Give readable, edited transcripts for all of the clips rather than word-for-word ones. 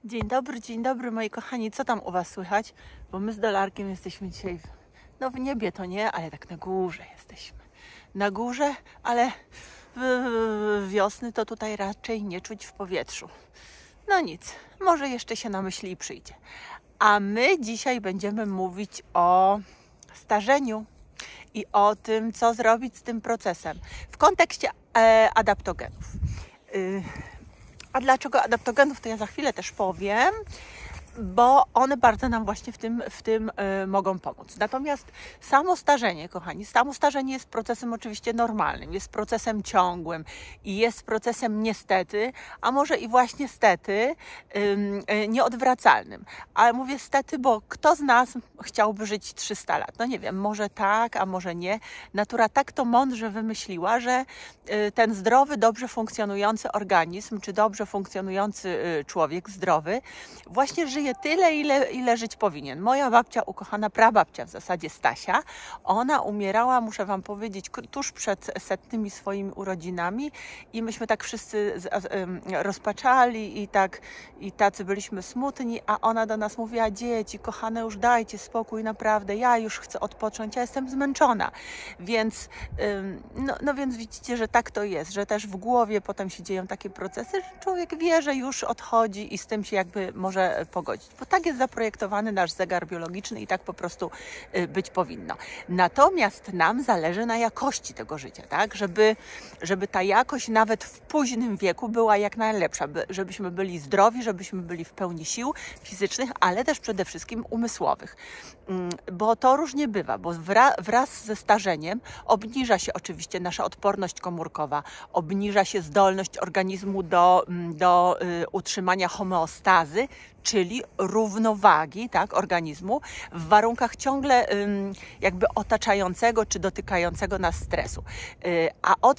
Dzień dobry moi kochani, co tam u Was słychać? Bo my z Dolarkiem jesteśmy dzisiaj, w niebie to nie, ale tak na górze jesteśmy. Na górze, ale wiosny to tutaj raczej nie czuć w powietrzu. No nic, może jeszcze się namyśli i przyjdzie. A my dzisiaj będziemy mówić o starzeniu i o tym, co zrobić z tym procesem w kontekście adaptogenów. A dlaczego adaptogenów, to ja za chwilę też powiem, bo one bardzo nam właśnie w tym mogą pomóc. Natomiast samo starzenie, kochani, samo starzenie jest procesem oczywiście normalnym, jest procesem ciągłym i jest procesem niestety, a może i właśnie stety, nieodwracalnym. Ale mówię stety, bo kto z nas chciałby żyć 300 lat? No nie wiem, może tak, a może nie. Natura tak to mądrze wymyśliła, że ten zdrowy, dobrze funkcjonujący organizm, czy dobrze funkcjonujący człowiek zdrowy, właśnie żyje tyle, ile żyć powinien. Moja babcia, ukochana prababcia w zasadzie Stasia, ona umierała, muszę Wam powiedzieć, tuż przed setnymi swoimi urodzinami i myśmy tak wszyscy rozpaczali i tacy byliśmy smutni, a ona do nas mówiła: dzieci, kochane, już dajcie spokój, naprawdę, ja już chcę odpocząć, ja jestem zmęczona. Więc, więc widzicie, że tak to jest, że też w głowie potem się dzieją takie procesy, że człowiek wie, że już odchodzi i z tym się jakby może pogodzić. Bo tak jest zaprojektowany nasz zegar biologiczny i tak po prostu być powinno. Natomiast nam zależy na jakości tego życia, tak? Żeby ta jakość nawet w późnym wieku była jak najlepsza, żebyśmy byli zdrowi, żebyśmy byli w pełni sił fizycznych, ale też przede wszystkim umysłowych. Bo to różnie bywa, bo wraz ze starzeniem obniża się oczywiście nasza odporność komórkowa, obniża się zdolność organizmu do utrzymania homeostazy, czyli równowagi, tak, organizmu w warunkach ciągle jakby otaczającego czy dotykającego nas stresu. A od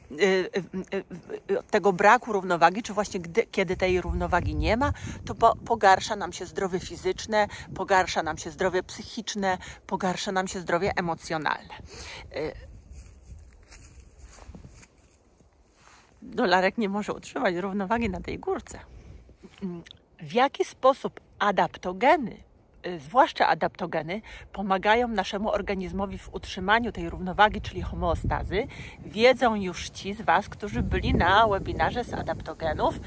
tego braku równowagi, czy właśnie kiedy tej równowagi nie ma, to pogarsza nam się zdrowie fizyczne, pogarsza nam się zdrowie psychiczne, pogarsza nam się zdrowie emocjonalne. Dolarek nie może utrzymać równowagi na tej górce. W jaki sposób adaptogeny, zwłaszcza adaptogeny, pomagają naszemu organizmowi w utrzymaniu tej równowagi, czyli homeostazy, wiedzą już ci z Was, którzy byli na webinarze z adaptogenów.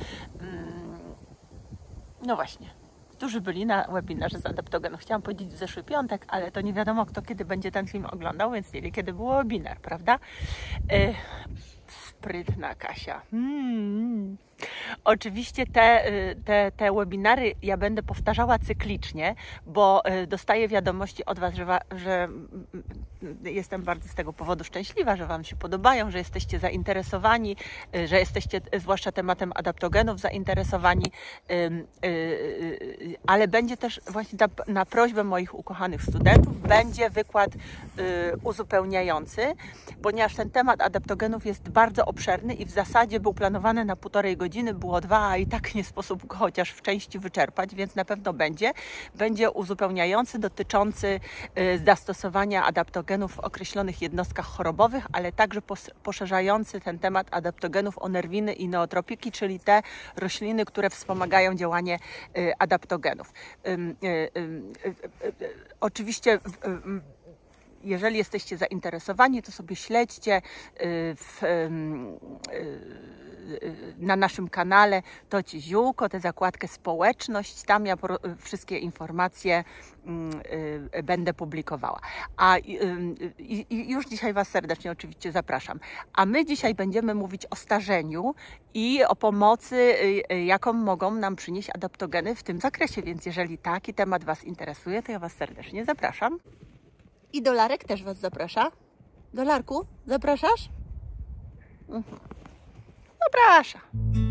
No właśnie, którzy byli na webinarze z adaptogenów. Chciałam powiedzieć w zeszły piątek, ale to nie wiadomo, kto kiedy będzie ten film oglądał, więc nie wie, kiedy był webinar, prawda? Sprytna Kasia. Oczywiście te webinary ja będę powtarzała cyklicznie, bo dostaję wiadomości od Was, że jestem bardzo z tego powodu szczęśliwa, że Wam się podobają, że jesteście zainteresowani, że jesteście zwłaszcza tematem adaptogenów zainteresowani, ale będzie też właśnie na prośbę moich ukochanych studentów będzie wykład uzupełniający, ponieważ ten temat adaptogenów jest bardzo obszerny i w zasadzie był planowany na 1,5 godziny, było 2, a i tak nie sposób go chociaż w części wyczerpać, więc na pewno będzie uzupełniający, dotyczący zastosowania adaptogenów w określonych jednostkach chorobowych, ale także poszerzający ten temat adaptogenów o nerwiny i neotropiki, czyli te rośliny, które wspomagają działanie adaptogenów. Oczywiście jeżeli jesteście zainteresowani, to sobie śledźcie na naszym kanale To Ci Ziółko, tę zakładkę społeczność, tam ja wszystkie informacje będę publikowała. I już dzisiaj Was serdecznie oczywiście zapraszam. A my dzisiaj będziemy mówić o starzeniu i o pomocy, jaką mogą nam przynieść adaptogeny w tym zakresie, więc jeżeli taki temat Was interesuje, to ja Was serdecznie zapraszam. I Dolarek też Was zaprasza. Dolarku, zapraszasz? Zaprasza.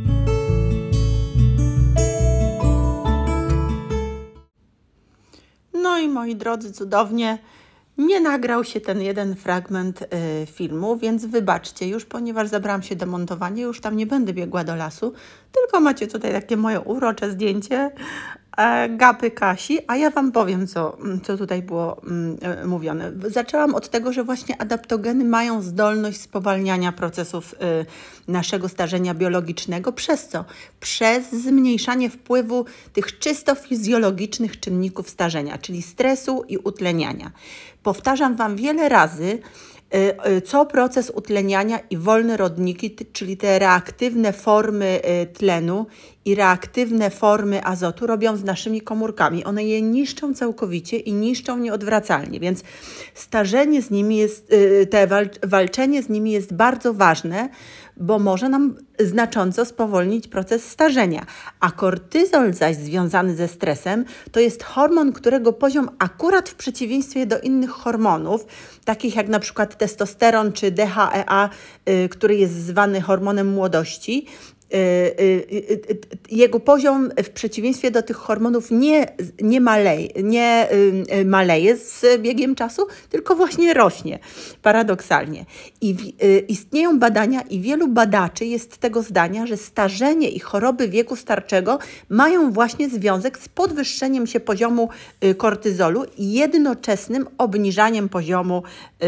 No i moi drodzy, cudownie nie nagrał się ten jeden fragment filmu, więc wybaczcie już, ponieważ zabrałam się do montowania, już tam nie będę biegła do lasu, tylko macie tutaj takie moje urocze zdjęcie, gapy Kasi, a ja Wam powiem, co tutaj było mówione. Zaczęłam od tego, że właśnie adaptogeny mają zdolność spowalniania procesów naszego starzenia biologicznego. Przez co? Przez zmniejszanie wpływu tych czysto fizjologicznych czynników starzenia, czyli stresu i utleniania. Powtarzam Wam wiele razy, co proces utleniania i wolne rodniki, czyli te reaktywne formy tlenu i reaktywne formy azotu robią z naszymi komórkami. One je niszczą całkowicie i niszczą nieodwracalnie, więc starzenie z nimi jest, walczenie z nimi jest bardzo ważne, bo może nam znacząco spowolnić proces starzenia. A kortyzol zaś związany ze stresem to jest hormon, którego poziom akurat w przeciwieństwie do innych hormonów, takich jak na przykład testosteron czy DHEA, który jest zwany hormonem młodości, jego poziom w przeciwieństwie do tych hormonów nie maleje z biegiem czasu, tylko właśnie rośnie, paradoksalnie. I istnieją badania i wielu badaczy jest tego zdania, że starzenie i choroby wieku starczego mają właśnie związek z podwyższeniem się poziomu kortyzolu i jednoczesnym obniżaniem poziomu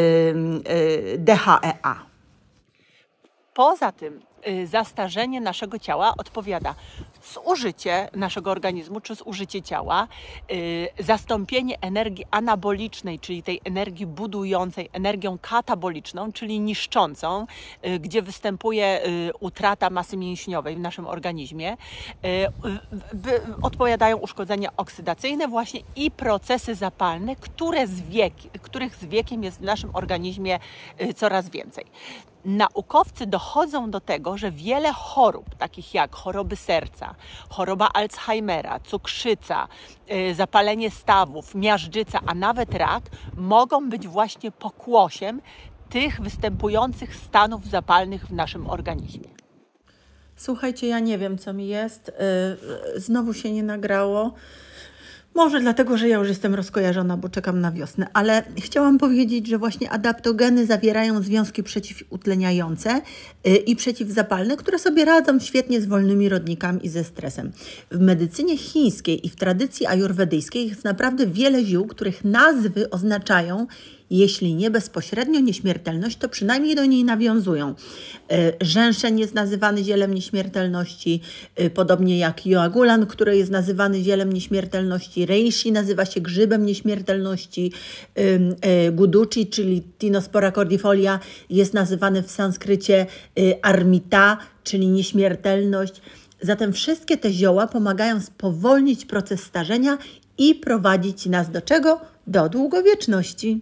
DHEA. Poza tym za starzenie naszego ciała odpowiada zużycie naszego organizmu czy zużycie ciała, zastąpienie energii anabolicznej, czyli tej energii budującej, energią kataboliczną, czyli niszczącą, gdzie występuje utrata masy mięśniowej w naszym organizmie. Odpowiadają uszkodzenia oksydacyjne właśnie i procesy zapalne, których z wiekiem jest w naszym organizmie coraz więcej. Naukowcy dochodzą do tego, że wiele chorób, takich jak choroby serca, choroba Alzheimera, cukrzyca, zapalenie stawów, miażdżyca, a nawet rak, mogą być właśnie pokłosiem tych występujących stanów zapalnych w naszym organizmie. Słuchajcie, ja nie wiem, co mi jest. Znowu się nie nagrało. Może dlatego, że ja już jestem rozkojarzona, bo czekam na wiosnę, ale chciałam powiedzieć, że właśnie adaptogeny zawierają związki przeciwutleniające i przeciwzapalne, które sobie radzą świetnie z wolnymi rodnikami i ze stresem. W medycynie chińskiej i w tradycji ajurwedyjskiej jest naprawdę wiele ziół, których nazwy oznaczają, jeśli nie bezpośrednio nieśmiertelność, to przynajmniej do niej nawiązują. Rzęszeń jest nazywany zielem nieśmiertelności, podobnie jak joagulan, który jest nazywany zielem nieśmiertelności. Reishi nazywa się grzybem nieśmiertelności. Guduchi, czyli Tinospora cordifolia, jest nazywany w sanskrycie armita, czyli nieśmiertelność. Zatem wszystkie te zioła pomagają spowolnić proces starzenia i prowadzić nas do czego? Do długowieczności.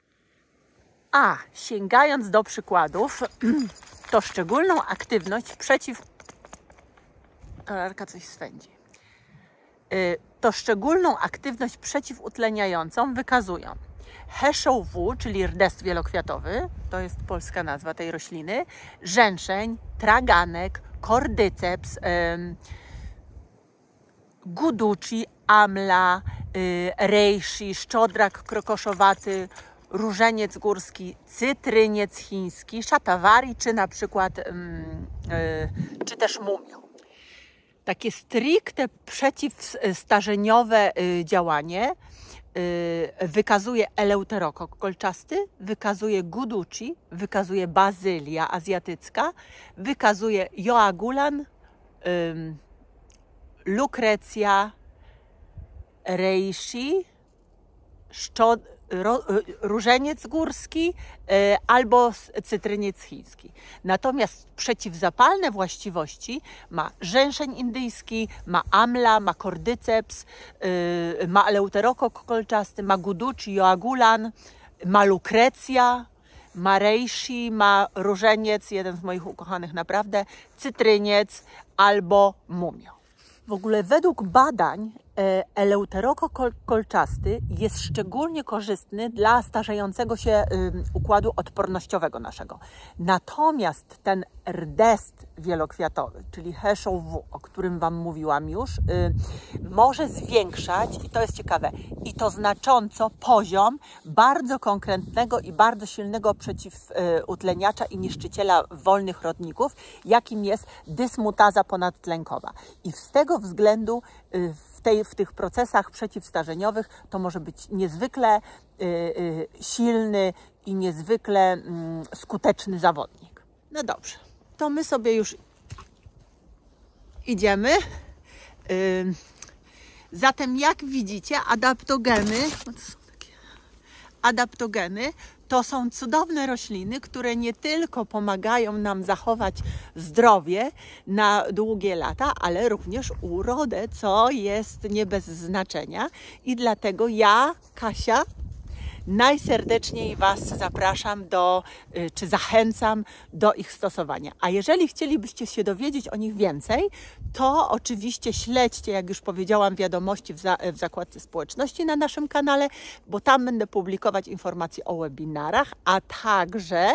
A sięgając do przykładów, to szczególną aktywność To szczególną aktywność przeciwutleniającą wykazują Heszą W, czyli rdest wielokwiatowy, to jest polska nazwa tej rośliny, rzęszeń, traganek, kordyceps, guduchi, amla, reishi, szczodrak krokoszowaty, różeniec górski, cytryniec chiński, szatawari, czy na przykład czy też mumio. Takie stricte przeciwstarzeniowe działanie wykazuje eleuterokok kolczasty, wykazuje guduchi, wykazuje bazylia azjatycka, wykazuje joagulan, lukrecja, reishi, różeniec górski albo cytryniec chiński. Natomiast przeciwzapalne właściwości ma rzęszeń indyjski, ma amla, ma kordyceps, ma eleuterokok kolczasty, ma guduchi, joagulan, ma lukrecja, ma reishi, ma różeniec, jeden z moich ukochanych naprawdę, cytryniec albo mumio. W ogóle według badań eleuterokok kolczasty jest szczególnie korzystny dla starzejącego się układu odpornościowego naszego. Natomiast ten rdest wielokwiatowy, czyli Heszą W, o którym Wam mówiłam już, może zwiększać, i to jest ciekawe, i to znacząco poziom bardzo konkretnego i bardzo silnego przeciwutleniacza i niszczyciela wolnych rodników, jakim jest dysmutaza ponadtlenkowa. I z tego względu w w tych procesach przeciwstarzeniowych to może być niezwykle silny i niezwykle skuteczny zawodnik. No dobrze, to my sobie już idziemy. Zatem jak widzicie, adaptogeny to są cudowne rośliny, które nie tylko pomagają nam zachować zdrowie na długie lata, ale również urodę, co jest nie bez znaczenia. I dlatego ja, Kasia, najserdeczniej Was zapraszam czy zachęcam do ich stosowania. A jeżeli chcielibyście się dowiedzieć o nich więcej, to oczywiście śledźcie, jak już powiedziałam, wiadomości w zakładce społeczności na naszym kanale, bo tam będę publikować informacje o webinarach, a także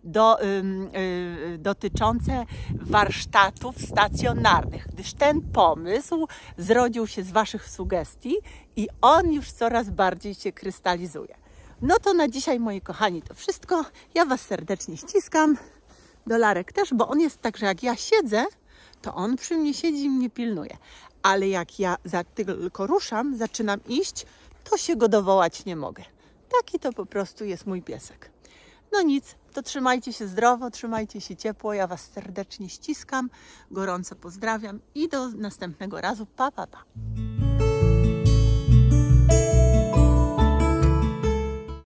dotyczące warsztatów stacjonarnych, gdyż ten pomysł zrodził się z Waszych sugestii i on już coraz bardziej się krystalizuje. No to na dzisiaj, moi kochani, to wszystko. Ja Was serdecznie ściskam. Dolarek też, bo on jest tak, że jak ja siedzę, to on przy mnie siedzi i mnie pilnuje. Ale jak ja tylko ruszam, zaczynam iść, to się go dowołać nie mogę. Taki to po prostu jest mój piesek. No nic, to trzymajcie się zdrowo, trzymajcie się ciepło. Ja Was serdecznie ściskam, gorąco pozdrawiam i do następnego razu. Pa, pa, pa.